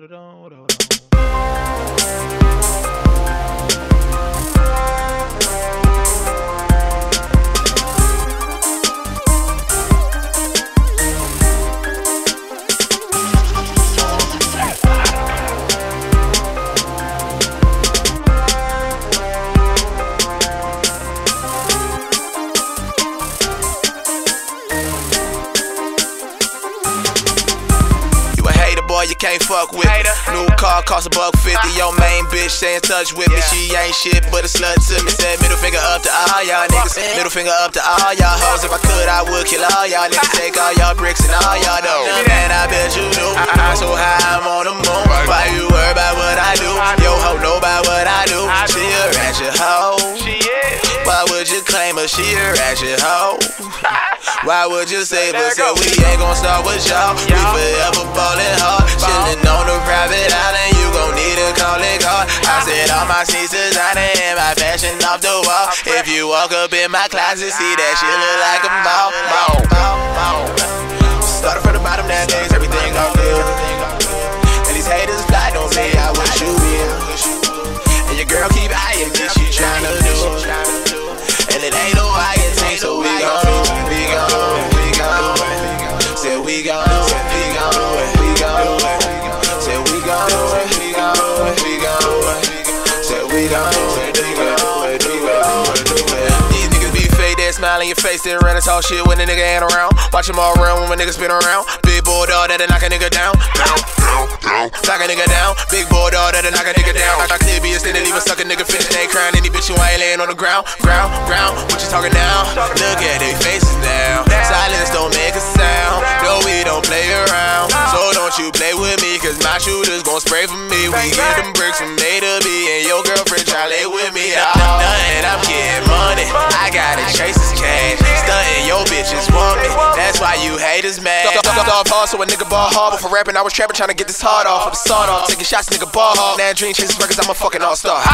You can't fuck with me. New car cost $150. Your main bitch stay in touch with me. She ain't shit but a slut to me. Said middle finger up to all y'all niggas. Middle finger up to all y'all hoes. If I could, I would kill all y'all niggas. Take all y'all bricks and all y'all dough. Man, I bet you knew I'm so high, I'm on the moon. Why you worry about what I do? Yo ho know about what I do. She a ratchet hoe. Why would you claim her? She a ratchet hoe. Why would you save us? Said we ain't gon' start with y'all. We forever ballin' hard. Chillin' on the private island, you gon' need a calling card. I said all my seats designer and my fashion off the wall. If you walk up in my closet, see that shit look like a mall. Started from the bottom nowadays, everything all good. And these haters fly, don't say I wish you will. And your girl keep eyeing me, she tryna do. And it ain't no higher thing, so we gon' do it. Said we gon' do it. These niggas be fake, they smile in your face, then run and talk shit when the nigga ain't around. Watch them all run when my niggas spin around. Big boy dog that'll knock a nigga down. Knock a nigga down. Big boy dog that'll knock a nigga down. I could be a stand and leave a sucker nigga finish. They ain't crying, any bitch you ain't laying on the ground. Ground, what you talking now? Look at they faces now. Silence don't make a sound. No, we don't play around. So don't you play with me, cause my shooters gon' spray for me. We get them bricks from A to B, and your girlfriend try lay with me. Nothing, I'm getting money. I gotta chase this cash. Stuntin', your bitches want me. That's why you haters mad. Off hard, so a nigga ball hard. Before rapping, I was trapping, trying to get this hard off. With the sawed off, taking shots, nigga ball hard. Now dream chases records, I'm a fucking all-star.